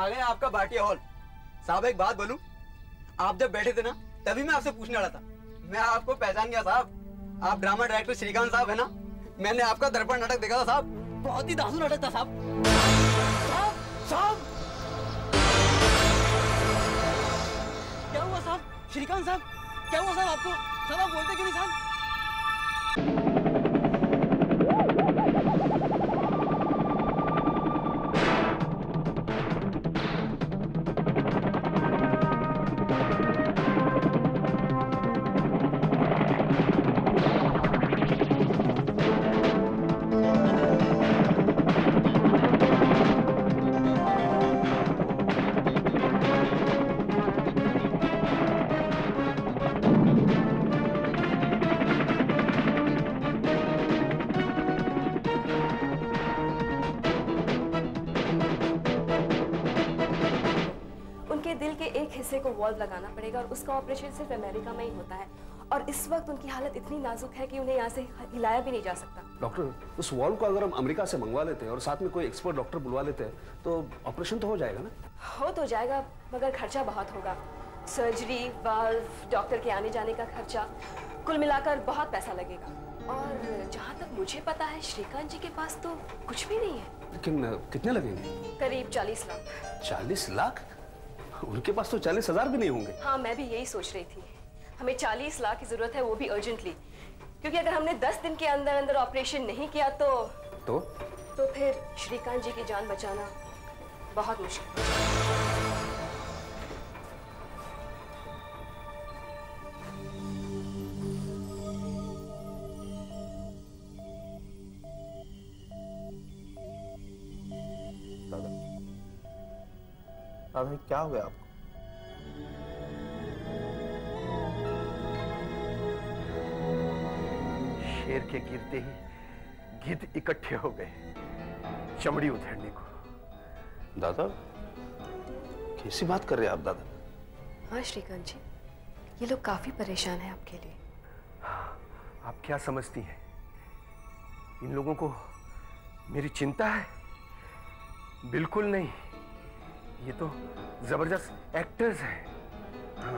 आ गया आपका भाटिया हॉल। साहब एक बात बोलूं, आप जब बैठे थे ना तभी मैं आपसे पूछने वाला था। मैं आपको पहचान गया साहब, आप ड्रामा डायरेक्टर श्रीकांत साहब है ना। मैंने आपका दर्पण नाटक देखा था साहब, बहुत ही धांसू नाटक था साहब। साहब साहब क्या हुआ साहब? श्रीकांत साहब क्या हुआ साहब आपको? साहब आप बोलते क्यों नहीं साहब? दिल के एक हिस्से को वॉल्व लगाना पड़ेगा और उसका ऑपरेशन सिर्फ अमेरिका में ही होता है और इस वक्त उनकी हालत इतनी नाजुक है कि उन्हें यहाँ से हिलाया भी नहीं जा सकता। डॉक्टर, उस वॉल्व को अगर हम अमेरिका से मंगवा लेते हैं और साथ में कोई एक्सपर्ट डॉक्टर बुलवा लेते हैं तो ऑपरेशन तो हो जाएगा ना? हो तो जाएगा मगर खर्चा बहुत होगा। सर्जरी, वाल्व, डॉक्टर के आने जाने का खर्चा, कुल मिलाकर बहुत पैसा लगेगा। और जहाँ तक मुझे पता है श्रीकांत जी के पास तो कुछ भी नहीं है। लेकिन कितने लगेंगे? करीब 40 लाख। 40 लाख? उनके पास तो 40,000 भी नहीं होंगे। हाँ, मैं भी यही सोच रही थी। हमें 40 लाख की जरूरत है, वो भी अर्जेंटली, क्योंकि अगर हमने 10 दिन के अंदर अंदर ऑपरेशन नहीं किया तो फिर श्रीकांत जी की जान बचाना बहुत मुश्किल है। दादा क्या हो गया आपको? शेर के गिरते ही गिद्ध इकट्ठे हो गए चमड़ी उधेड़ने को। दादा कैसी बात कर रहे हैं आप दादा? हाँ श्रीकांत जी, ये लोग काफी परेशान हैं आपके लिए। आप क्या समझती हैं? इन लोगों को मेरी चिंता है? बिल्कुल नहीं, ये तो जबरदस्त एक्टर्स हैं। हाँ,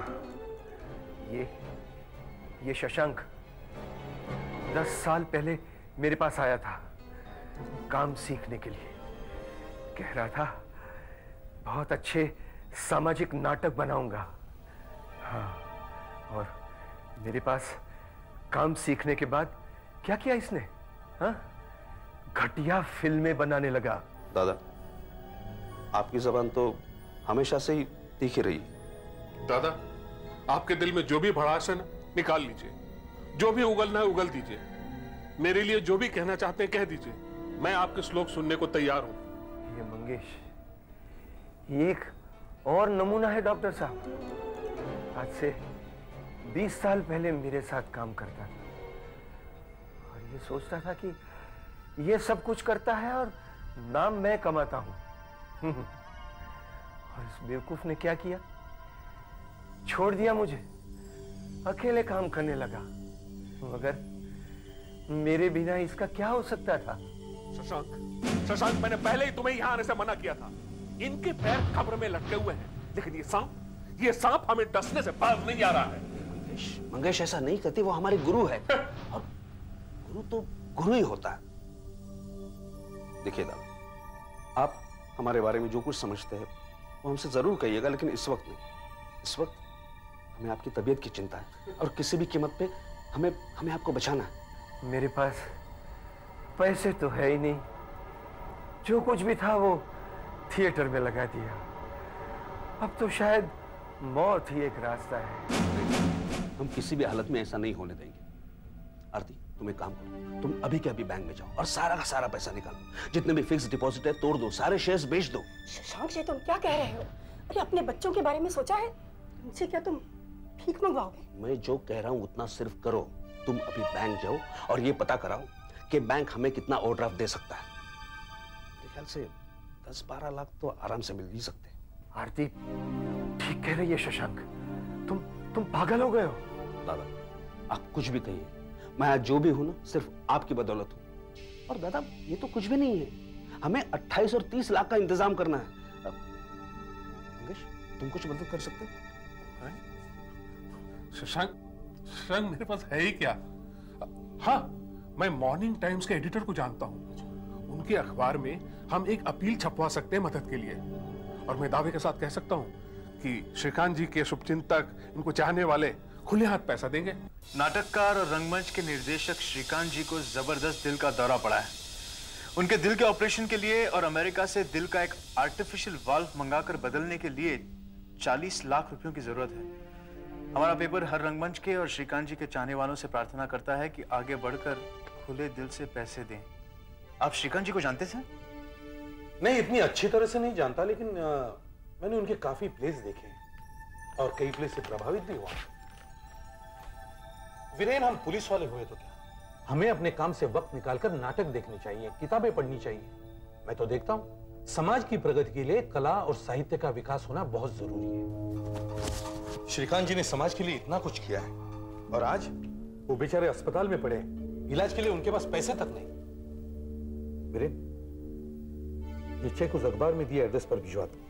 ये शशांक 10 साल पहले मेरे पास आया था काम सीखने के लिए। कह रहा था बहुत अच्छे सामाजिक नाटक बनाऊंगा। हाँ, और मेरे पास काम सीखने के बाद क्या किया इसने? हाँ, घटिया फिल्में बनाने लगा। दादा, आपकी जबान तो हमेशा से ही तीखी रही। दादा, आपके दिल में जो भी भड़ास है ना, निकाल लीजिए। जो भी उगलना है उगल दीजिए। मेरे लिए जो भी कहना चाहते हैं कह दीजिए। मैं आपके श्लोक सुनने को तैयार हूं। ये मंगेश एक और नमूना है डॉक्टर साहब। आज से 20 साल पहले मेरे साथ काम करता था और ये सोचता था कि ये सब कुछ करता है और नाम मैं कमाता हूं। और इस बेवकूफ ने क्या किया? छोड़ दिया मुझे, अकेले काम करने लगा। मगर मेरे बिना इसका क्या हो सकता था? शशांक, मैंने पहले ही तुम्हें यहां आने से मना किया था। इनके पैर कब्र में लटके हुए हैं, लेकिन ये सांप हमें डसने से बाज नहीं आ रहा है। मंगेश ऐसा नहीं करती, वो हमारे गुरु है और गुरु तो गुरु ही होता है। देखिए दादा, आप हमारे बारे में जो कुछ समझते हैं वो हमसे जरूर कहिएगा, लेकिन इस वक्त नहीं। इस वक्त हमें आपकी तबीयत की चिंता है और किसी भी कीमत पे हमें आपको बचाना है। मेरे पास पैसे तो है ही नहीं, जो कुछ भी था वो थिएटर में लगा दिया। अब तो शायद मौत ही एक रास्ता है। हम किसी भी हालत में ऐसा नहीं होने देंगे। आरती, तुम एक काम करो, तुम अभी के अभी बैंक में जाओ और सारा का सारा पैसा निकालो। जितने भी फिक्स डिपॉजिट है तोड़ दो, सारे शेयर्स बेच दो। शशांक जी, तुम क्या कह रहे हो? अरे अपने बच्चों के बारे में सोचा है? उनसे क्या तुम भीख मंगवाओगे? मैं जो कह रहा हूं उतना सिर्फ करो। तुम अभी बैंक जाओ और ये पता कराओ कि बैंक हमें कितना ओवरड्राफ्ट दे सकता है। मेरे ख्याल से 10-12 लाख तो आराम से मिल ही सकते हैं। आरती ठीक कह रही है शशांक, तुम पागल हो गए हो। दादा, आप कुछ भी कहिए, मैं आज जो भी हूं ना सिर्फ आपकी बदौलत हूं। और दादा, ये तो कुछ भी नहीं है, हमें 28 और 30 लाख का इंतजाम करना है। तुम कुछ मदद कर सकते हो? शशांक, शशांक मेरे पास है ही क्या? हाँ, मैं मॉर्निंग टाइम्स के एडिटर को जानता हूँ। उनके अखबार में हम एक अपील छपवा सकते हैं मदद के लिए, और मैं दावे के साथ कह सकता हूँ कि श्रीकांत जी के शुभचिंतक, इनको चाहने वाले खुले हाथ पैसा देंगे। नाटककार और रंगमंच के निर्देशक श्रीकांत जी को जबरदस्त दिल का दौरा पड़ा है। उनके दिल के ऑपरेशन के लिए और अमेरिका से दिल का एक आर्टिफिशियल वाल्व मंगाकर बदलने के लिए 40 लाख रुपयों की जरूरत है। हमारा पेपर हर रंगमंच के और श्रीकांत जी के चाहने वालों से प्रार्थना करता है कि आगे बढ़कर खुले दिल से पैसे दें। आप श्रीकांत जी को जानते थे? नहीं, इतनी अच्छी तरह से नहीं जानता, लेकिन मैंने उनके काफी प्लेस देखे और कई प्लेस से प्रभावित भी हुआ। वीरेन, हम पुलिस वाले हुए तो क्या, हमें अपने काम से वक्त निकालकर नाटक देखने चाहिए, किताबें पढ़नी चाहिए। मैं तो देखता हूं समाज की प्रगति के लिए कला और साहित्य का विकास होना बहुत जरूरी है। श्रीकांत जी ने समाज के लिए इतना कुछ किया है, और आज वो बेचारे अस्पताल में पड़े, इलाज के लिए उनके पास पैसे तक नहीं। वीरेन, ये चेक उस अखबार में दिए एड्रेस पर भिजवा दो।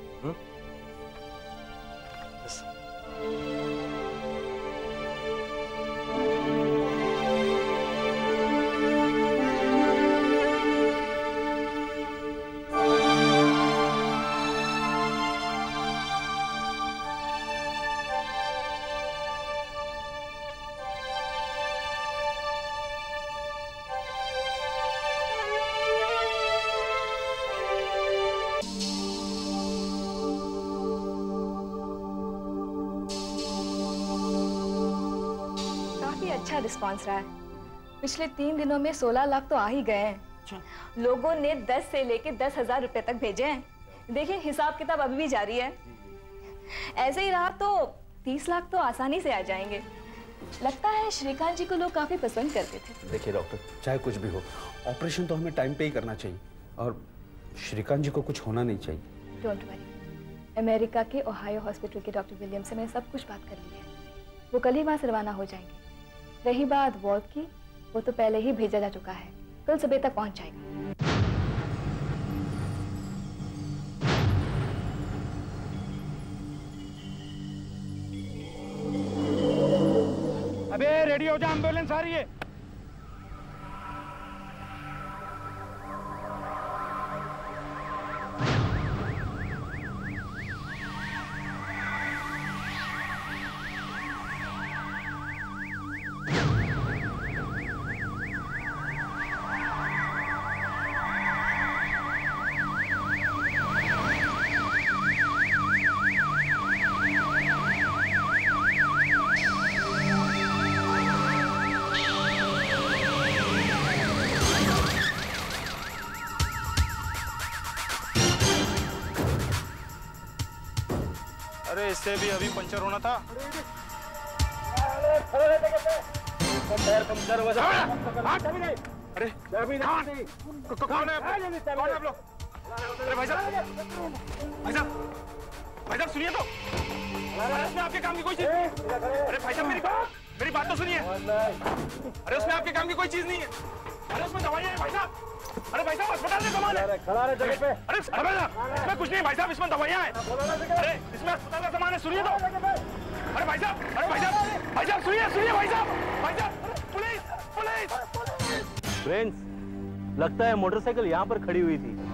अच्छा रिस्पांस रहा है। पिछले 3 दिनों में 16 लाख तो आ ही गए हैं। लोगों ने 10 से लेकर 10,000 रुपए तक भेजे हैं। देखिए, हिसाब किताब अभी भी जारी है। ऐसे ही रहा तो 30 लाख तो आसानी से आ जाएंगे। लगता है श्रीकांत जी को लोग काफी पसंद करते थे। देखिए डॉक्टर, चाहे कुछ भी हो, ऑपरेशन तो हमें टाइम पे ही करना चाहिए, और श्रीकांत जी को कुछ होना नहीं चाहिए। डोंट वरी, अमेरिका के ओहायो हॉस्पिटल के डॉक्टर विलियम से मैंने सब कुछ बात कर ली है। वो कल ही वहां से रवाना हो जाएंगे। रही बात वॉल्व की, वो तो पहले ही भेजा जा चुका है, कल सुबह तक पहुंच जाएगा। अबे रेडी हो जा, एम्बुलेंस आ रही है। अरे इससे भी अभी पंचर होना था। टायर पंचर हुआ था। अरे कौन है आप लोग? अरे भाई साहब, भाई साहब सुनिए तो। उसमें आपके काम की कोई चीज नहीं है। अरे भाई साहब, मेरी बात तो सुनिए। अरे उसमें आपके काम की कोई चीज नहीं है। अरे उसमें दवाइयां हैं भाई साहब। अरे भाई साहब, अस्पताल में सामान है। खड़ा रहे जगह पे। अरे इसमें कुछ नहीं भाई साहब, इसमें दवाइयां हैं। अरे इसमें अस्पताल का सामान है, सुनिए तो। अरे भाई साहब, भाई साहब सुनिए भाई साहब, पुलिस। फ्रेंड्स, लगता है मोटरसाइकिल यहाँ पर खड़ी हुई थी।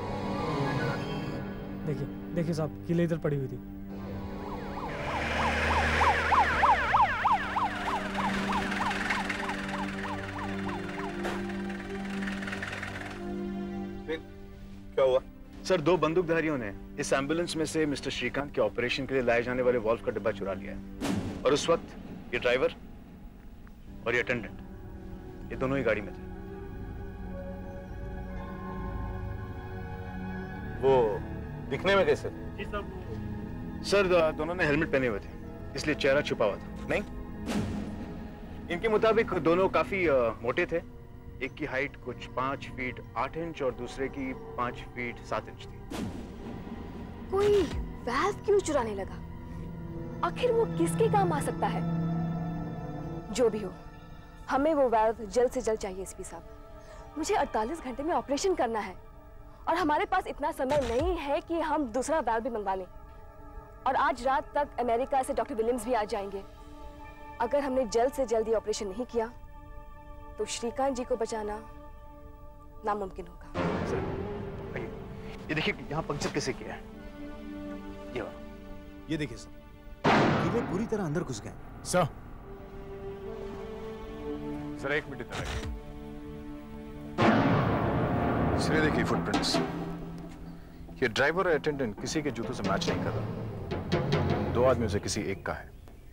देखिए साहब, किले इधर पड़ी हुई थी। क्या हुआ? सर, 2 बंदूकधारियों ने इस एम्बुलेंस में से मिस्टर श्रीकांत के ऑपरेशन के लिए लाए जाने वाले वॉल्व का डिब्बा चुरा लिया है, और उस वक्त ये ड्राइवर और ये अटेंडेंट, ये दोनों ही गाड़ी में थे। वो दिखने में कैसे? सर, दोनों ने हेलमेट पहने हुए थे, इसलिए चेहरा छुपा हुआ था। नहीं, इनके मुताबिक दोनों काफी मोटे थे। एक की हाइट कुछ 5 फीट 8 इंच और दूसरे की 5 फीट 7 इंच थी। कोई वाल्व क्यों चुराने लगा? आखिर वो किसके काम आ सकता है? जो भी हो, हमें वो वाल्व जल्द से जल्द चाहिए एसपी साहब। मुझे 48 घंटे में ऑपरेशन करना है, और हमारे पास इतना समय नहीं है कि हम दूसरा वाल्व भी मंगवा लें। और आज रात तक अमेरिका से डॉक्टर विलियम्स भी आ जाएंगे। अगर हमने जल्द से जल्द ये ऑपरेशन नहीं किया तो श्रीकांत जी को बचाना नामुमकिन होगा। सर, ये देखिए यहाँ पंक्चर कैसे किया है। ये देखिए सर, कीड़े पूरी तरह अंदर घुस गए। सर एक मिनट इधर आइए। सर देखिए फुटप्रिंट्स, ये ड्राइवर और अटेंडेंट किसी के जूतों से मैच नहीं कर रहा। 2 आदमियों से किसी एक का है।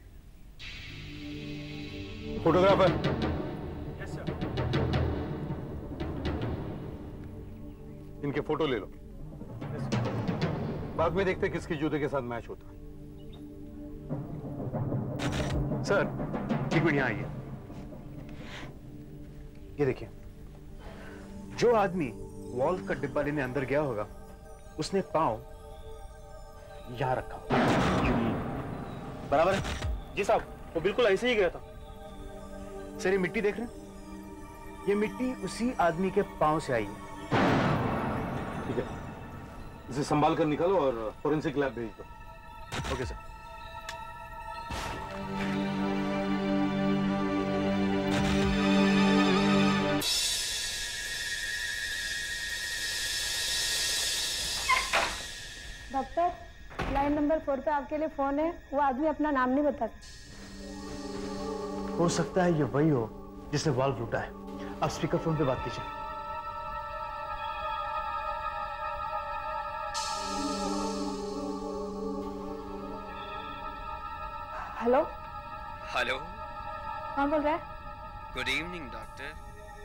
Photographer, yes sir. इनके फोटो ले लो। बाद में देखते किसके जूते के साथ मैच होता है। सर एक मिनट यहाँ आइए। ये देखिए, जो आदमी वॉल्व का डिब्बा लेने अंदर गया होगा उसने पांव यहां रखा। बराबर है जी साहब, वो बिल्कुल ऐसे ही गया था। सर ये मिट्टी देख रहे हैं, ये मिट्टी उसी आदमी के पांव से आई है। ठीक है, इसे संभाल कर निकालो और फोरेंसिक लैब भेज दो। Okay sir. Doctor, line number 4 पे आपके लिए फोन है। वो आदमी अपना नाम नहीं बताता। हो सकता है ये वही हो जिसने वाल्व लूटा है। आप स्पीकर फोन पे बात कीजिए। हेलो हेलो, कौन बोल रहा है? Good evening doctor.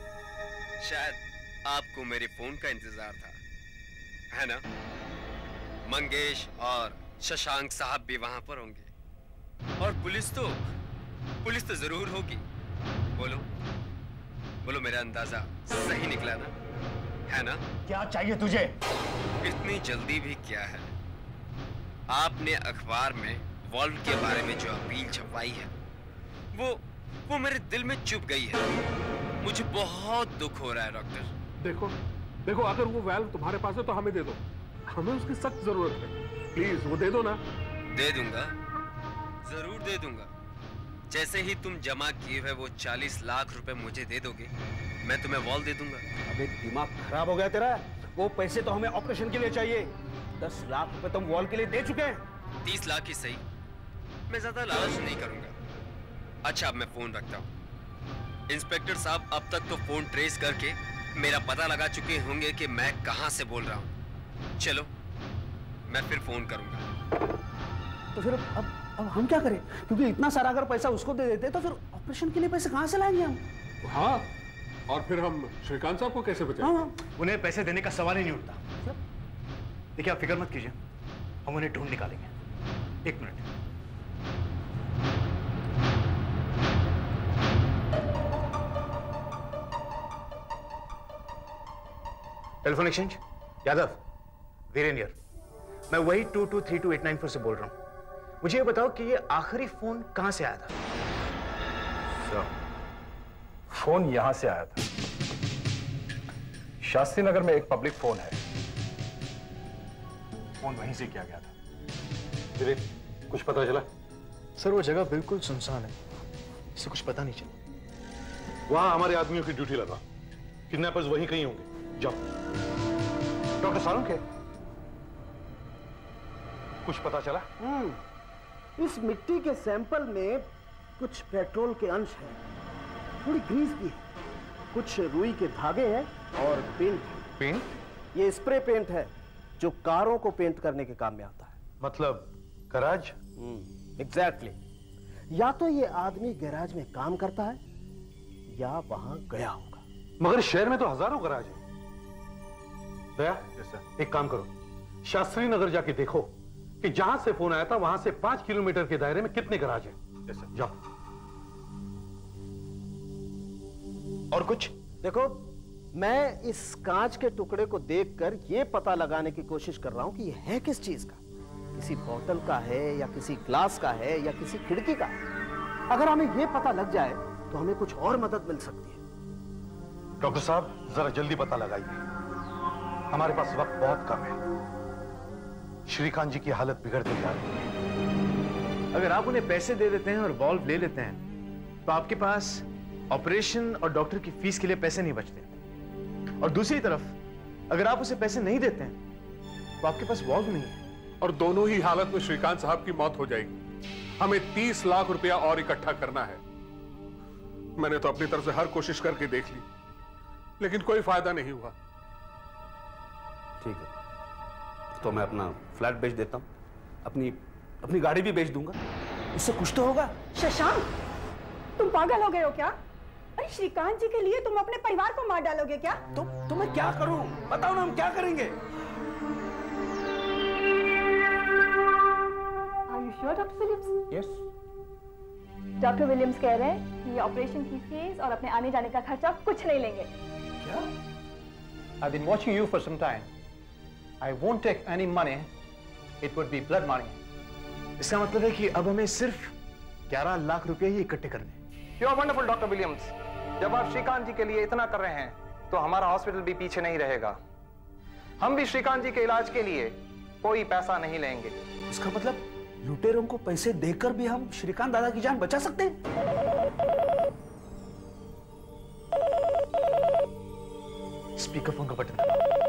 शायद आपको मेरे फोन का इंतजार था, है ना? मंगेश और शशांक साहब भी वहां पर होंगे और पुलिस तो जरूर होगी। बोलो मेरा अंदाजा सही निकला ना, है ना? क्या चाहिए तुझे? इतनी जल्दी भी क्या है? आपने अखबार में वॉल्व के बारे में जो अपील छपवाई है वो मेरे दिल में चुभ गई है। मुझे बहुत दुख हो रहा है डॉक्टर। देखो अगर वो वाल्व तुम्हारे पास है तो हमें दे दो, हमें उसकी सख्त जरूरत है। प्लीज वो दे दो ना। दे दूंगा, जरूर दे दूंगा। जैसे ही तुम जमा किए हुए वो 40 लाख रुपए मुझे दे दोगे, मैं तुम्हें वॉल्व दे दूंगा। अबे दिमाग खराब हो गया तेरा? वो पैसे तो हमें ऑपरेशन के लिए चाहिए। 10 लाख रुपए तुम वॉल के लिए दे चुके हैं। 30 लाख ही सही, मैं ज्यादा लालच नहीं करूंगा। अच्छा अब मैं फोन रखता हूँ। इंस्पेक्टर साहब अब तक तो फोन ट्रेस करके मेरा पता लगा चुके होंगे कि मैं कहां से बोल रहा हूँ। चलो मैं फिर फोन करूंगा। तो फिर अब हम क्या करें? क्योंकि इतना सारा अगर पैसा उसको दे देते तो फिर ऑपरेशन के लिए पैसे कहां से लाएंगे हम? हाँ, और फिर हम श्रीकांत साहब को कैसे बचाएं? हाँ। उन्हें पैसे देने का सवाल ही नहीं उठता। देखिए आप फिक्र मत कीजिए, हम उन्हें ढूंढ निकालेंगे। 1 मिनट। टेलीफोन एक्सचेंज, यादव, वीरेंद्र, मैं वही 223289 से बोल रहा हूं। मुझे ये बताओ कि ये आखिरी फोन कहां से आया था? सर, फोन यहां से आया था। शास्त्री नगर में एक पब्लिक फोन है, फोन वहीं से किया गया था। कुछ पता चला? सर वो जगह बिल्कुल सुनसान है, इससे कुछ पता नहीं चला। वहां हमारे आदमियों की ड्यूटी लगा, किडनैपर्स वहीं कहीं होंगे। जाओ। डॉक्टर सारुंखे, कुछ पता चला? इस मिट्टी के सैंपल में कुछ पेट्रोल के अंश हैं, थोड़ी ग्रीस भी है, कुछ रुई के धागे हैं और पेंट। पेंट? ये स्प्रे पेंट है जो कारों को पेंट करने के काम में आता है। मतलब गैराज? एग्जैक्टली। या तो ये आदमी गैराज में काम करता है या वहां गया होगा। मगर शहर में तो हजारों गैराज हैं। दया, एक काम करो, शास्त्री नगर जाके देखो कि जहां से फोन आया था वहां से 5 किलोमीटर के दायरे में कितने गैराज हैं। जाओ। और कुछ देखो, मैं इस कांच के टुकड़े को देखकर यह पता लगाने की कोशिश कर रहा हूं कि यह है किस चीज का। किसी बोतल का है या किसी ग्लास का है या किसी खिड़की का। अगर हमें यह पता लग जाए तो हमें कुछ और मदद मिल सकती है। डॉक्टर साहब जरा जल्दी पता लगाइए, हमारे पास वक्त बहुत कम है। श्रीकांत जी की हालत बिगड़ती जा रही है। अगर आप उन्हें पैसे दे देते हैं और वॉल्व ले लेते हैं तो आपके पास ऑपरेशन और डॉक्टर की फीस के लिए पैसे नहीं बचते। और दूसरी तरफ अगर आप उसे पैसे नहीं देते हैं तो आपके पास वॉल्व नहीं है। और दोनों ही हालत में श्रीकांत साहब की मौत हो जाएगी। हमें 30 लाख रुपया और इकट्ठा करना है। मैंने तो अपनी तरफ से हर कोशिश करके देख ली, लेकिन कोई फायदा नहीं हुआ। ठीक है, तो मैं अपना फ्लैट बेच देता हूं, अपनी गाड़ी भी बेच दूंगा, इससे कुछ तो होगा। शशांक, तुम पागल हो गए हो क्या? अरे श्रीकांत जी के लिए तुम अपने परिवार को मार डालोगे क्या? तो मैं क्या करूं? बताओ ना, हम क्या करेंगे? Are you sure, Dr. Williams? Yes. Doctor Williams कह रहे हैं कि ऑपरेशन की फीस और अपने आने जाने का खर्चा कुछ नहीं लेंगे। क्या? I've been watching you for some time. I won't take any money. It would be blood money. इसका मतलब है कि अब हमें सिर्फ 11 लाख रुपए ही इकट्ठे करने। You are wonderful, doctor Williams. जब आप श्रीकांत जी के लिए इतना कर रहे हैं, तो हमारा हॉस्पिटल भी पीछे नहीं रहेगा। हम भी श्रीकांत जी के इलाज के लिए कोई पैसा नहीं लेंगे। इसका मतलब लुटेरों को पैसे देकर भी हम श्रीकांत दादा की जान बचा सकते हैं? स्पीकर फोन का बटन।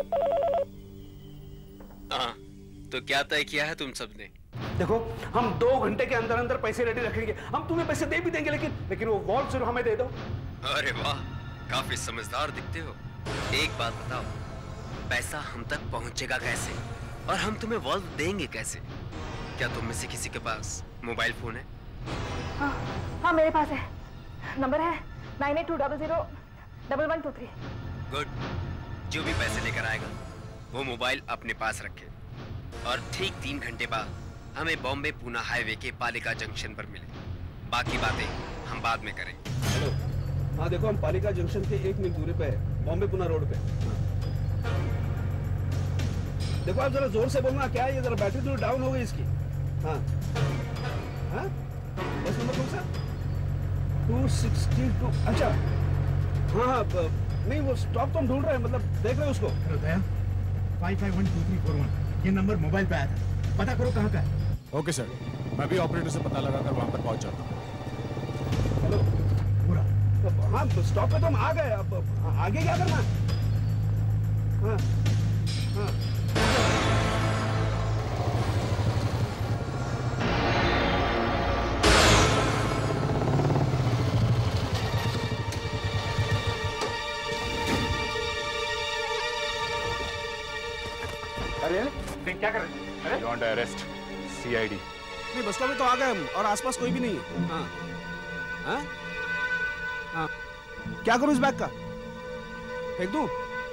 हाँ, तो क्या तय किया है तुम सबने? देखो, हम 2 घंटे के अंदर अंदर पैसे रेडी रखेंगे। हम तुम्हें पैसे दे भी देंगे, लेकिन वो वॉल्व जरूर हमें दे दो। अरे वाह, काफी समझदार दिखते हो। एक बात बताओ, पैसा हम तक पहुंचेगा कैसे और हम तुम्हें वॉल्व देंगे कैसे? क्या तुम में से किसी के पास मोबाइल फोन है? हाँ, मेरे पास है। नंबर है 9820011123। गुड। जो भी पैसे लेकर आएगा वो मोबाइल अपने पास रखे और ठीक 3 घंटे बाद हमें बॉम्बे पूना हाईवे के पालिका जंक्शन पर मिले। बाकी बातें हम बाद में करेंगे। हेलो, हाँ देखो, हम पालिका जंक्शन के 1 मील दूरी पे है, बॉम्बे पूना रोड पे। देखो, आप जरा जोर से बोलना। क्या है ये? जरा बैटरी थोड़ी डाउन हो गई इसकी। हाँ हाँ, बस नंबर कौन सा? 262। अच्छा, हाँ हाँ, नहीं वो स्टॉप तो हम ढूंढ रहे हैं, मतलब देख रहे हैं उसको। 551234 ये नंबर मोबाइल पे आया था, पता करो कहाँ का है। ओके सर, मैं भी ऑपरेटर से पता लगाकर वहां पर पहुंच जाता हूँ। हेलो, पूरा हाँ, स्टॉप पे तो हम आ गए। अब आगे क्या करना? हाँ हाँ, क्या कर रहे हैं? Beyond arrest, CID। नहीं, बस स्टॉप में तो आ गए हम और आसपास कोई भी नहीं है। हाँ हाँ हाँ, क्या करूं इस बैग का? फेंक दूं?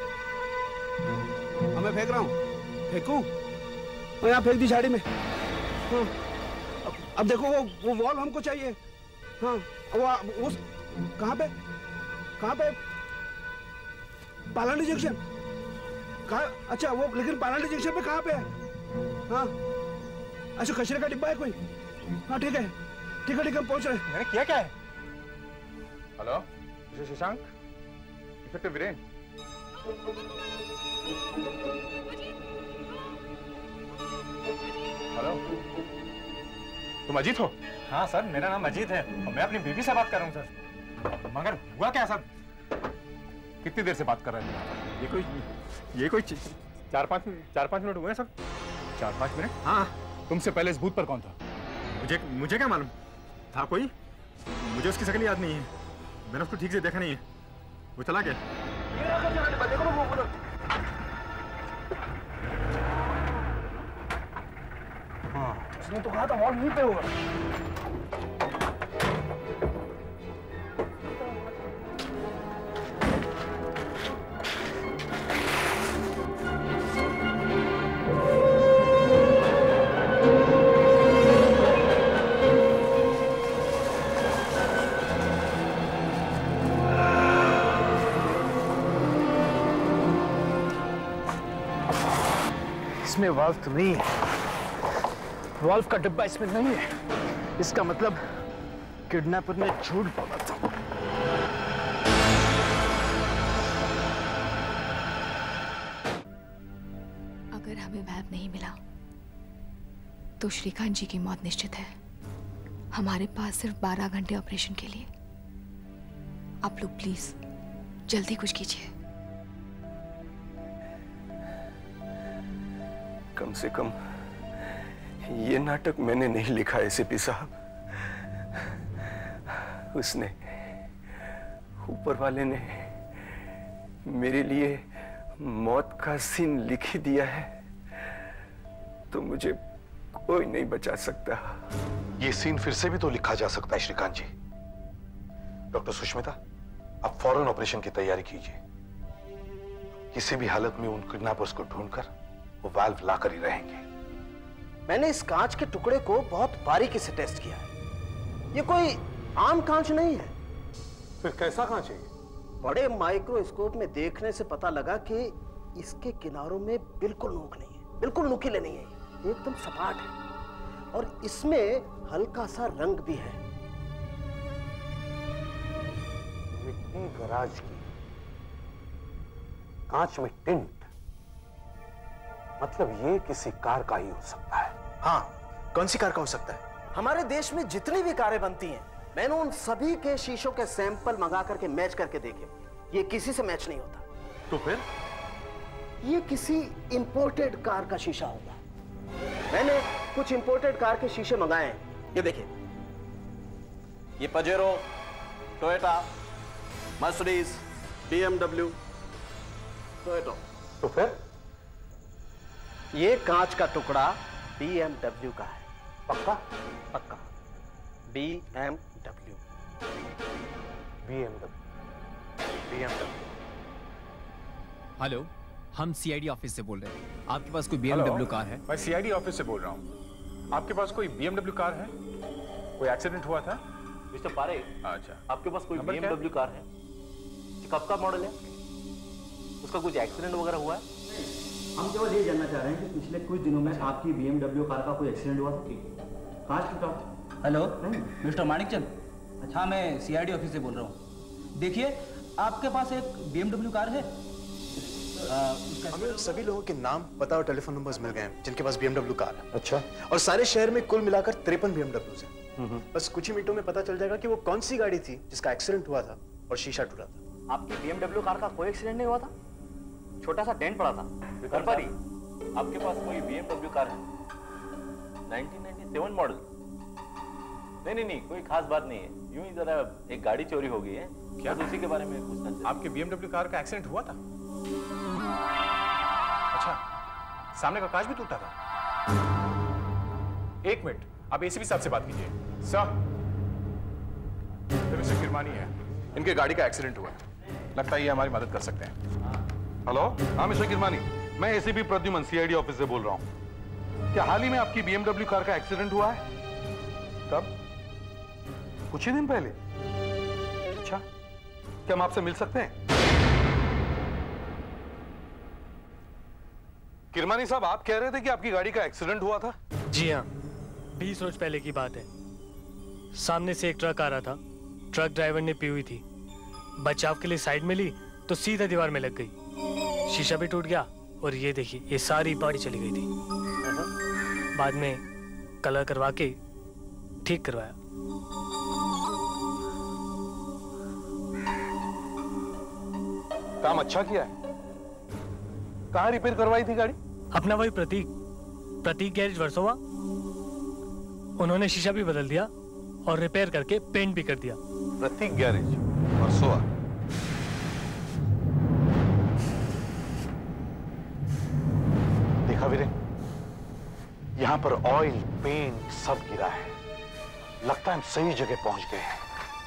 हाँ, मैं फेंक रहा हूँ। फेंकूं? तो यहाँ फेंक दी झाड़ी में। हाँ, अब देखो, वो वॉल्व हमको चाहिए। हाँ, वो कहाँ पे? पालानी जंक्शन। कहाँ? अच्छा, वो लेकिन पालानी जंक्शन पे कहाँ पे है? हाँ, अच्छा, कचरे का डिब्बा है कोई? हाँ, ठीक है, हम पहुंच रहे हैं। मैंने किया क्या है? Hello, mister Shashank, inspector Viren. Hello, तुम अजीत हो? हाँ सर, मेरा नाम अजीत है और मैं अपनी बीवी से बात कर रहा हूँ सर। मगर हुआ क्या सर? कितनी देर से बात कर रहे हैं? ये कोई 4-5 मिनट हुए हैं सर। 4-5 मिनट? हाँ, तुमसे पहले इस बूथ पर कौन था? मुझे क्या मालूम था? कोई, मुझे उसकी शक्ल याद नहीं है। मैंने उसको ठीक से देखा नहीं है, वो चला गया। हाँ, उसने तो कहा था वॉल्व यहीं पे होगा। इसमें वाल्व तो नहीं है, वाल्व का डिब्बा इसमें नहीं है। इसका मतलब किडनैपर ने झूठ बोला था। अगर हमें वैब नहीं मिला तो श्रीकांत जी की मौत निश्चित है। हमारे पास सिर्फ 12 घंटे ऑपरेशन के लिए। आप लोग प्लीज जल्दी कुछ कीजिए। कम से कम ये नाटक मैंने नहीं लिखा एसीपी साहब, उसने, ऊपर वाले ने मेरे लिए मौत का सीन लिख ही दिया है, तो मुझे कोई नहीं बचा सकता। ये सीन फिर से भी तो लिखा जा सकता है श्रीकांत जी। डॉक्टर सुष्मिता, आप फौरन ऑपरेशन की तैयारी कीजिए। किसी भी हालत में उन किडनैपर्स को ढूंढकर वो वाल्व लाकर ही रहेंगे। मैंने इस कांच के टुकड़े को बहुत बारीकी से टेस्ट किया है। ये कोई आम कांच नहीं है। फिर कैसा कांच है? बड़े माइक्रोस्कोप में देखने से पता लगा कि इसके किनारों में बिल्कुल नोक नहीं है, बिल्कुल नुकीले नहीं है, एकदम सपाट है और इसमें हल्का सा रंग भी है। मिट्टी गराज की कांच में टिंट, मतलब ये किसी कार का ही हो सकता है। हाँ, कौन सी कार का हो सकता है? हमारे देश में जितनी भी कारें बनती हैं, मैंने उन सभी के शीशों के सैंपल मंगा करके मैच करके देखे, ये किसी से मैच नहीं होता। तो फिर ये किसी इंपोर्टेड कार का शीशा होगा। मैंने कुछ इंपोर्टेड कार के शीशे मंगाए हैं, ये देखिए। ये Pajero, Toyota, Mercedes, BMW, Toyota. तो फिर ये कांच का टुकड़ा BMW का है। पक्का? पक्का। BMW। हेलो, हम सीआईडी ऑफिस से बोल रहे हैं। आपके पास कोई BMW कार है? मैं सीआईडी ऑफिस से बोल रहा हूँ। आपके पास कोई BMW कार है? कोई एक्सीडेंट हुआ था? मिस्टर पारे, अच्छा, आपके पास कोई BMW कार है? कब का मॉडल है? उसका कुछ एक्सीडेंट वगैरह हुआ है? हम केवल ये जानना चाह रहे हैं कि पिछले कुछ दिनों में आपकी BMW कार का कोई एक्सीडेंट हुआ था? कांच टूटा? Hello, mister Manikchand. अच्छा, मैं सीआईडी ऑफिस से बोल रहा हूँ। देखिए, आपके पास एक BMW कार है? हमें सभी लोगों के नाम, पता और टेलीफोन नंबर्स मिल गए हैं जिनके पास BMW कार है। अच्छा। और सारे शहर में कुल मिलाकर 53 BMWs हैं। बस कुछ ही मिनटों में पता चल जाएगा कि वो कौन सी गाड़ी थी जिसका एक्सीडेंट हुआ था और शीशा टूटा था। आपकी BMW कार का कोई एक्सीडेंट नहीं हुआ था? छोटा सा डेंट पड़ा था घर पर ही। आपके पास कोई BMW कार है? 1997 मॉडल? नहीं, कोई खास बात नहीं है। यूं ही जरा एक गाड़ी चोरी हो गई है, क्या उसी के बारे में पूछना। आपके BMW कार का एक्सीडेंट हुआ था? अच्छा, सामने का कांच भी टूटा था? एक मिनट, आप एसीपी साहब से बात कीजिए। सर, तो मिस्टर किरमानी है, इनके गाड़ी का एक्सीडेंट हुआ है। लगता है ये हमारी मदद कर सकते हैं। हेलो, हाँ मिस्टर किरमानी, मैं एसीपी प्रद्युमन सीआईडी ऑफिस से बोल रहा हूँ। क्या हाल ही में आपकी BMW कार का एक्सीडेंट हुआ है? कब? कुछ ही दिन पहले? अच्छा, क्या हम आपसे मिल सकते हैं? किरमानी साहब, आप कह रहे थे कि आपकी गाड़ी का एक्सीडेंट हुआ था? जी हाँ, 20 रोज पहले की बात है। सामने से एक ट्रक आ रहा था। ट्रक ड्राइवर ने पी हुई थी। बचाव के लिए साइड में ली तो सीधा दीवार में लग गई। शीशा भी टूट गया और ये देखिए, ये सारी बॉडी चली गई थी। बाद में कलर करवा के ठीक करवाया। काम अच्छा किया है। कहाँ रिपेयर करवाई थी गाड़ी? अपना वही प्रतीक गैरेज वर्सोवा। उन्होंने शीशा भी बदल दिया और रिपेयर करके पेंट भी कर दिया। प्रतीक गैरेज वर्सोवा। देखा वीरे, यहां पर ऑयल, पेंट सब गिरा है। लगता है हम सही जगह पहुंच गए हैं।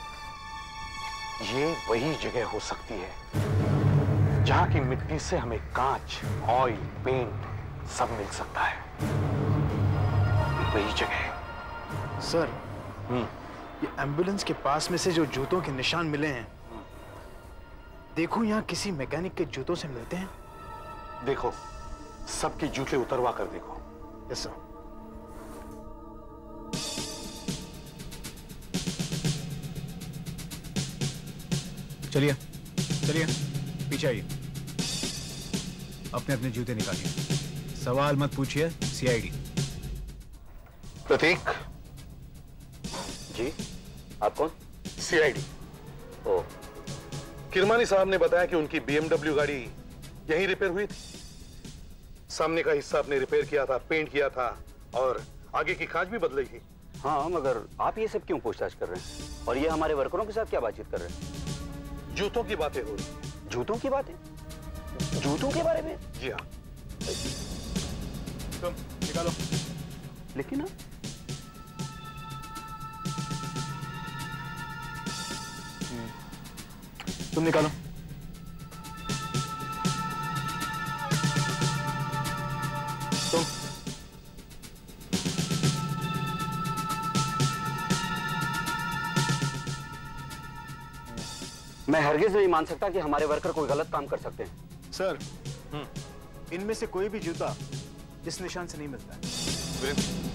ये वही जगह हो सकती है जहां की मिट्टी से हमें कांच, ऑयल, पेंट सब मिल सकता है। वही जगह है। सर, ये एम्बुलेंस के पास में से जो जूतों के निशान मिले हैं, देखो यहाँ किसी मैकेनिक के जूतों से मिलते हैं। देखो, सबके जूते उतरवा कर देखो। Yes sir. चलिए चलिए, पीछे आइए। अपने अपने जूते निकालिए। सवाल मत पूछिए, सीआईडी। प्रतीक, जी, आप कौन? सीआईडी। ओ, किरमानी साहब ने बताया कि उनकी BMW गाड़ी यहीं रिपेयर हुई थी। सामने का हिस्सा आपने रिपेयर किया था, पेंट किया था और आगे की कांच भी बदली थी। हाँ, मगर आप ये सब क्यों पूछताछ कर रहे हैं? और ये हमारे वर्करों के साथ क्या बातचीत कर रहे हैं? जूतों की बातें हो रही। जूतों की बातें? जूतों के बारे में? जी हाँ। तुम निकालो। लेकिन ना तुम निकालो। तुम मैं हरगिज नहीं मान सकता कि हमारे वर्कर कोई गलत काम कर सकते हैं। सर, इनमें से कोई भी जूता इस निशान से नहीं मिलता है।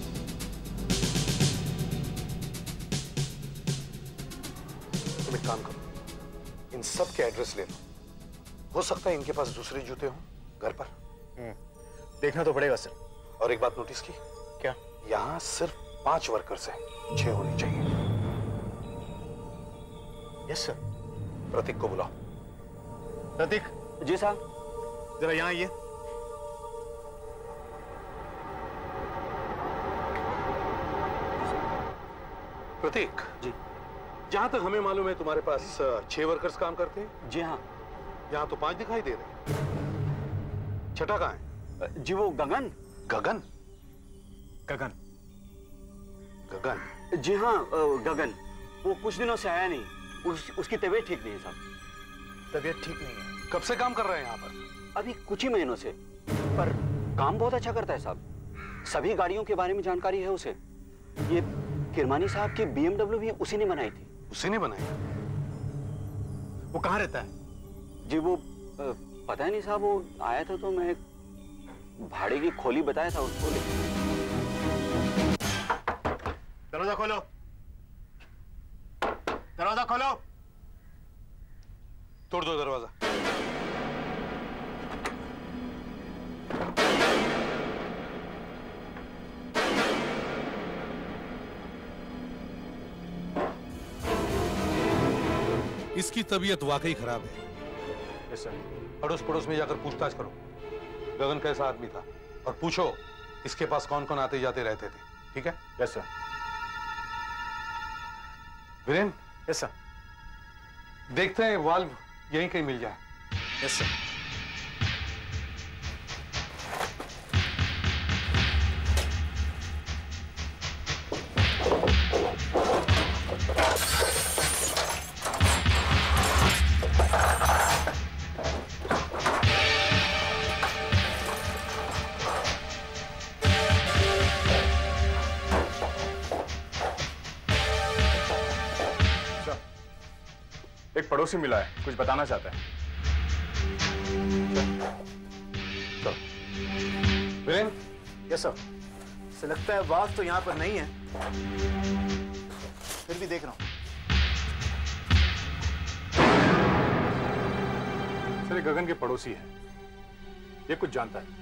तुम एक काम करो, इन सब के एड्रेस ले लो। हो सकता है इनके पास दूसरे जूते हों घर पर। देखना तो पड़ेगा सर। और एक बात नोटिस की? क्या? यहाँ सिर्फ 5 वर्कर्स हैं, 6 होने चाहिए। Yes sir. प्रतीक को बुलाओ। प्रतीक। जी साहब। जरा यहाँ आइए। प्रतीक जी, जहां तक हमें मालूम है तुम्हारे पास 6 वर्कर्स काम करते हैं। जी हाँ। यहाँ तो 5 दिखाई दे रहे हैं। छठा कहाँ है? जी वो गगन। गगन? गगन? गगन? जी हाँ, गगन। वो कुछ दिनों से आया नहीं। उसकी तबीयत ठीक नहीं है साहब। तबीयत ठीक नहीं है? कब से काम कर रहे हैं यहाँ पर? अभी कुछ ही महीनों से, पर काम बहुत अच्छा करता है साहब। सभी गाड़ियों के बारे में जानकारी है उसे। ये किरमानी साहब की BMW भी उसी ने बनाई थी। उसी ने बनाई? वो कहाँ रहता है? जी वो पता नहीं साहब, वो आया था तो मैं भाड़े की खोली बताया था उसको। दरवाजा खोलो। दरवाजा खोलो। तोड़ दो दरवाजा। इसकी तबीयत वाकई खराब है। Yes sir. अड़ोस पड़ोस में जाकर पूछताछ करो, गगन कैसा आदमी था, और पूछो इसके पास कौन कौन आते जाते रहते थे। ठीक है? Yes sir. Viren? Yes sir. देखते हैं वाल्व यहीं कहीं मिल जाए। Yes sir. एक पड़ोसी मिला है, कुछ बताना चाहता है। चलो। वीरेन? Yes sir. से लगता है वाल्व तो यहाँ पर नहीं है, फिर भी देख रहा हूँ। सर, ये गगन के पड़ोसी है, ये कुछ जानता है।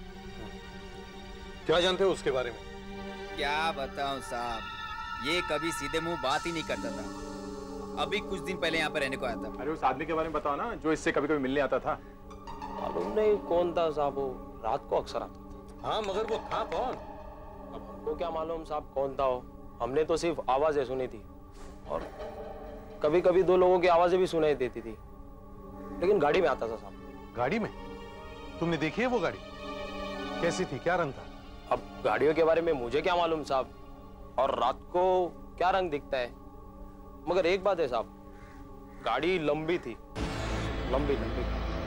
क्या जानते हो उसके बारे में? क्या बताऊं साहब, ये कभी सीधे मुंह बात ही नहीं करता था। अभी कुछ दिन पहले यहाँ पर रहने को आया था। अरे उस आदमी के बारे में बताओ ना, जो इससे कभी कभी मिलने आता था। मालूम नहीं कौन था साहब, वो रात को अक्सर आता था। हाँ, मगर वो था कौन? अब हमको क्या मालूम साहब कौन था वो। हमने तो सिर्फ आवाजें सुनी थी, और कभी कभी 2 लोगों की आवाजें भी सुनाई देती थी, लेकिन गाड़ी में आता था साहब। गाड़ी में? तुमने देखी है वो गाड़ी? कैसी थी, क्या रंग था? अब गाड़ियों के बारे में मुझे क्या मालूम साहब, और रात को क्या रंग दिखता है। मगर एक बात है साहब, गाड़ी लंबी थी, लंबी लंबी।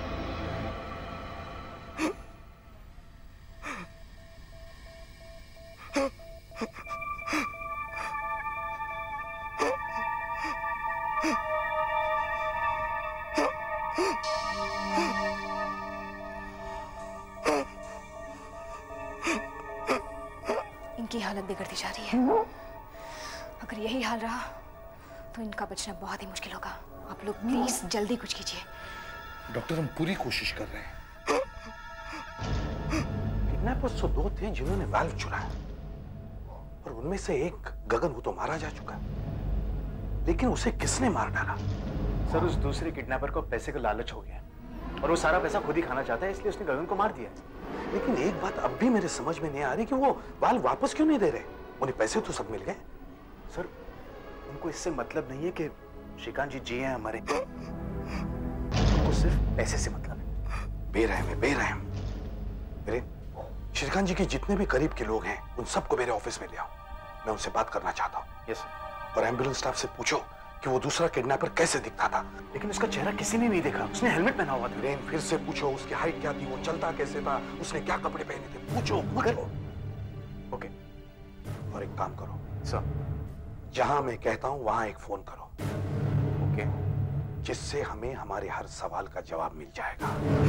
इनकी हालत बिगड़ती जा रही है। अगर यही हाल रहा तो इनका बचना बहुत ही मुश्किल होगा। आप लोग प्लीज जल्दी कुछ कीजिए। डॉक्टर, हम पूरी कोशिश कर रहे हैं। किडनैपर्स तो 2 थे जिन्होंने वाल्व चुराया, और उनमें से एक गगन, वो तो मारा जा चुका है, लेकिन उसे किसने मार डाला? सर, उस दूसरे किडनैपर को पैसे का लालच हो गया और वो सारा पैसा खुद ही खाना चाहता है, इसलिए उसने गगन को मार दिया। लेकिन एक बात अब भी मेरे समझ में नहीं आ रही कि वो बाल वापस क्यों नहीं दे रहे? उन्हें पैसे तो सब मिल गए। सर, उनको इससे मतलब नहीं है कि श्रीकांत जी जी हैं हमारे, उनको सिर्फ पैसे से मतलब है। बेरहम है, बेरहम। मेरे श्रीकांत जी के जितने भी करीब के लोग हैं, उन सबको मेरे ऑफिस में ले आओ, मैं उनसे बात करना चाहता हूँ। Yes sir. और एम्बुलेंस स्टाफ से पूछो कि वो दूसरा किडनैपर कैसे दिखता था। लेकिन उसका चेहरा किसी ने नहीं देखा, उसने हेलमेट पहना हुआ था। वीरेन, फिर से पूछो उसकी हाइट क्या थी, वो चलता कैसे था, उसने क्या कपड़े पहने थे, पूछो पूछो। ओके। और एक काम करो सर, जहां मैं कहता हूं वहां एक फोन करो, ओके, जिससे हमें हमारे हर सवाल का जवाब मिल जाएगा।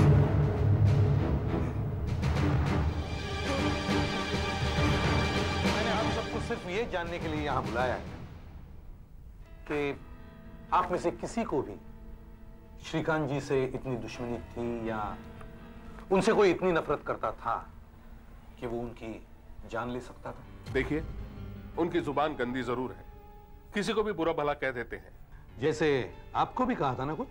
मैंने आप सबको सिर्फ ये जानने के लिए यहां बुलाया है कि आप में से किसी को भी श्रीकांत जी से इतनी दुश्मनी थी या उनसे कोई इतनी नफरत करता था कि वो उनकी जान ले सकता था? देखिए, उनकी जुबान गंदी जरूर है, किसी को भी बुरा भला कह देते हैं। जैसे आपको भी कहा था ना कुछ।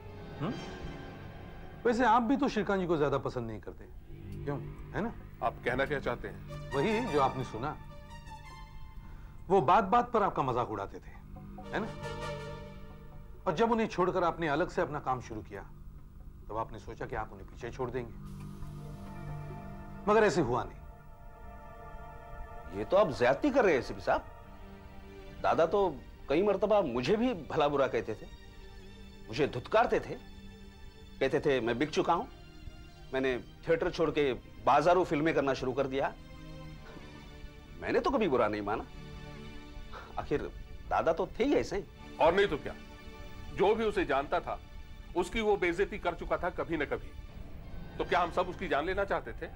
वैसे आप भी तो श्रीकांत जी को ज्यादा पसंद नहीं करते, क्यों? है ना? आप कहना क्या चाहते हैं? वही जो आपने सुना। वो बात बात पर आपका मजाक उड़ाते थे, है ना? और जब उन्हें छोड़कर आपने अलग से अपना काम शुरू किया, तब आपने सोचा कि आप उन्हें पीछे छोड़ देंगे, मगर ऐसे हुआ नहीं। ये तो आप ज्यादती कर रहे हैं एसीपी साहब। दादा तो कई मर्तबा मुझे भी भला बुरा कहते थे, मुझे धुतकारते थे, कहते थे मैं बिक चुका हूं, मैंने थिएटर छोड़ के बाजारू फिल्में करना शुरू कर दिया। मैंने तो कभी बुरा नहीं माना, आखिर दादा तो थे ही ऐसे। और नहीं तो क्या, जो भी उसे जानता था उसकी वो बेइज्जती कर चुका था कभी न कभी। तो क्या हम सब उसकी जान लेना चाहते थे?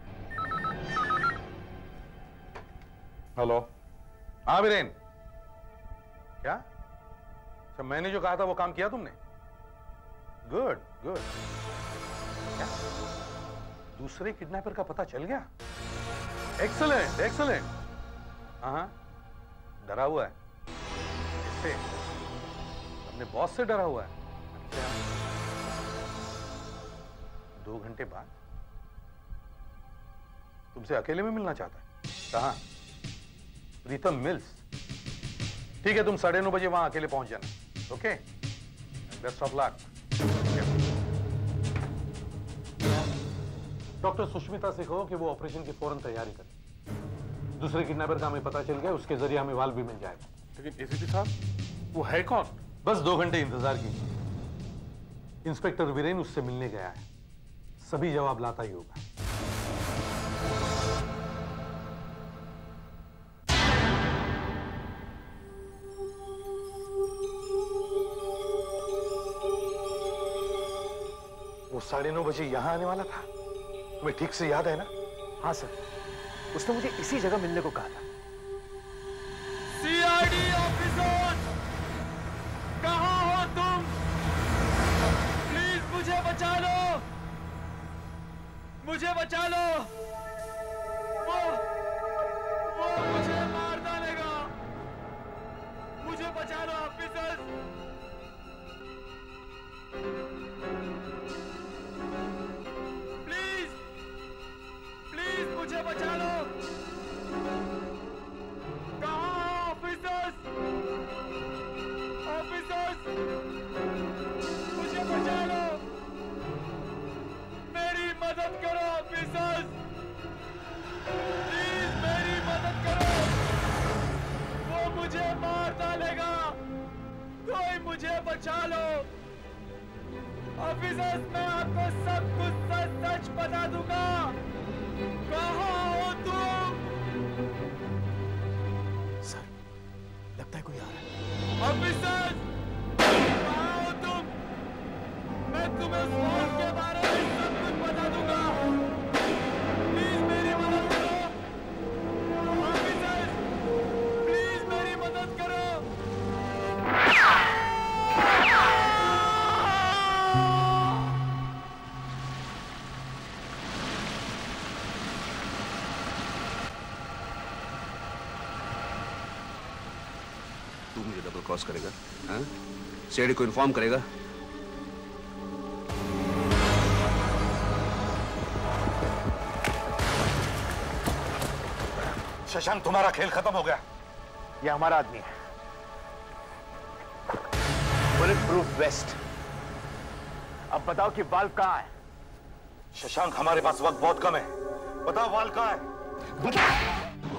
हेलो। हाँ वीरेन, क्या? अच्छा, मैंने जो कहा था वो काम किया तुमने? Good good. क्या दूसरे किडनैपर का पता चल गया? Excellent excellent. हाँ, डरा हुआ है। इससे अपने बॉस से डरा हुआ है। अच्छा, 2 घंटे बाद तुमसे अकेले में मिलना चाहता है। कहाँ? प्रीतम मिल्स। ठीक है, तुम 9:30 बजे वहां अकेले पहुंच जाना। Okay, best of luck. Doctor Sushmita से कहो कि वो ऑपरेशन की फौरन तैयारी करे। दूसरे किडनैपर का हमें पता चल गया, उसके जरिए हमें वाल भी मिल जाएगा। लेकिन एसीपी साहब, वो है कौन? बस 2 घंटे इंतजार कीजिए। इंस्पेक्टर वीरेन उससे मिलने गया है, सभी जवाब लाता ही होगा। वो 9:30 बजे यहां आने वाला था, तुम्हें ठीक से याद है ना? हाँ सर, उसने मुझे इसी जगह मिलने को कहा था। सीआईडी ऑफिसर, कहां हो तुम? प्लीज मुझे बचा लो, मुझे बचा लो। वो मुझे मार डालेगा, मुझे बचा लो ऑफिसर। प्लीज मुझे बचा लो। कहां ऑफिसर्स? ऑफिसर्स, मुझे बचा लो, मेरी मदद करो ऑफिसर्स, प्लीज मेरी मदद करो। वो मुझे मार डालेगा, कोई मुझे बचा लो ऑफिसर्स। मैं आपको सब कुछ सच सच बता दूंगा। कहां हो तुम? सर, लगता है कोई आ रहा है। ऑफिसर्स, कहां हो तुम? मैं तुम्हें उस वॉर के बारे में सब कुछ बता दूंगा, प्लीज मेरी मदद करो ऑफिसर्स, प्लीज मेरी मदद करो। क्रॉस करेगा? हाँ? सीआईडी को इन्फॉर्म करेगा? शशांक, तुम्हारा खेल खत्म हो गया। ये हमारा आदमी है, बुलेट प्रूफ वेस्ट। अब बताओ कि वाल्व कहाँ है? शशांक, हमारे पास वक्त बहुत कम है, बताओ वाल्व कहाँ है? बताओ।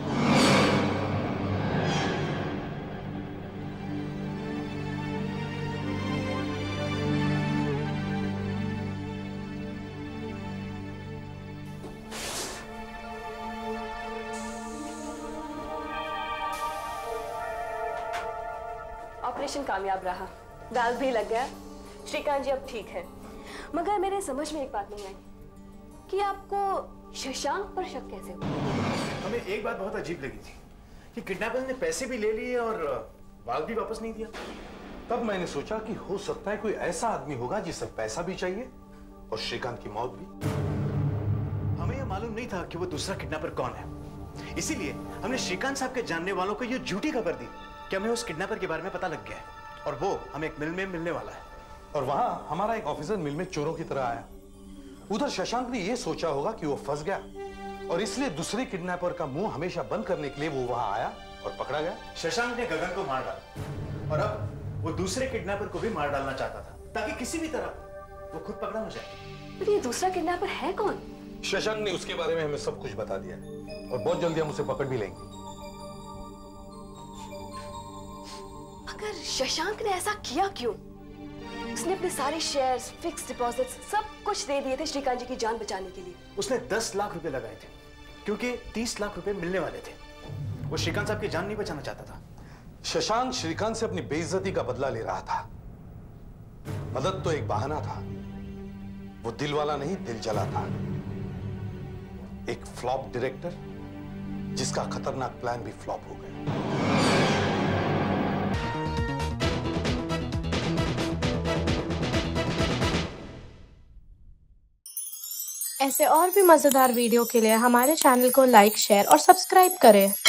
ऑपरेशन कामयाब रहा, वाल्व भी लग गया, श्रीकांत जी अब ठीक है। मगर मेरे समझ में एक बात नहीं आई कि आपको शशांक पर शक कैसे हुआ? हमें एक बात बहुत अजीब लगी थी कि किडनैपर्स ने पैसे भी ले लिए और वाल्व भी वापस नहीं दिया। तब मैंने सोचा कि हो सकता है कोई ऐसा आदमी होगा जिसे पैसा भी चाहिए और श्रीकांत की मौत भी। हमें यह मालूम नहीं था कि वो दूसरा किडनैपर कौन है, इसीलिए हमने श्रीकांत साहब के जानने वालों को ये झूठी खबर दी कि हमें उस किडनैपर के बारे में पता लग गया है और वो हमें एक मिल में मिलने वाला है। और वहां हमारा एक ऑफिसर मिल में चोरों की तरह आया। उधर शशांक ने यह सोचा होगा कि वो फंस गया और इसलिए दूसरे किडनैपर का मुंह हमेशा बंद करने के लिए वो वहां आया और पकड़ा गया। शशांक ने गगन को मार डाला और अब वो दूसरे किडनैपर को भी मार डालना चाहता था ताकि किसी भी तरह वो खुद पकड़ा हो जाए। पर ये दूसरा किडनैपर है कौन? शशांक ने उसके बारे में हमें सब कुछ बता दिया है और बहुत जल्दी हम उसे पकड़ भी लेंगे। अगर शशांक ने ऐसा किया क्यों? उसने अपने सारे शेयर्स, फिक्स डिपॉजिट्स सब कुछ दे दिए थे श्रीकांत जी की जान बचाने के लिए। उसने 10 लाख रुपए लगाए थे क्योंकि 30 लाख रुपए मिलने वाले थे। वो श्रीकांत साहब की जान नहीं बचाना चाहता था। शशांक श्रीकांत से अपनी बेइज्जती का बदला ले रहा था। मदद तो एक बहाना था, वो दिल वाला नहीं दिल जला था। एक फ्लॉप डायरेक्टर जिसका खतरनाक प्लान भी फ्लॉप हो गया। ऐसे और भी मजेदार वीडियो के लिए हमारे चैनल को लाइक, शेयर और सब्सक्राइब करें।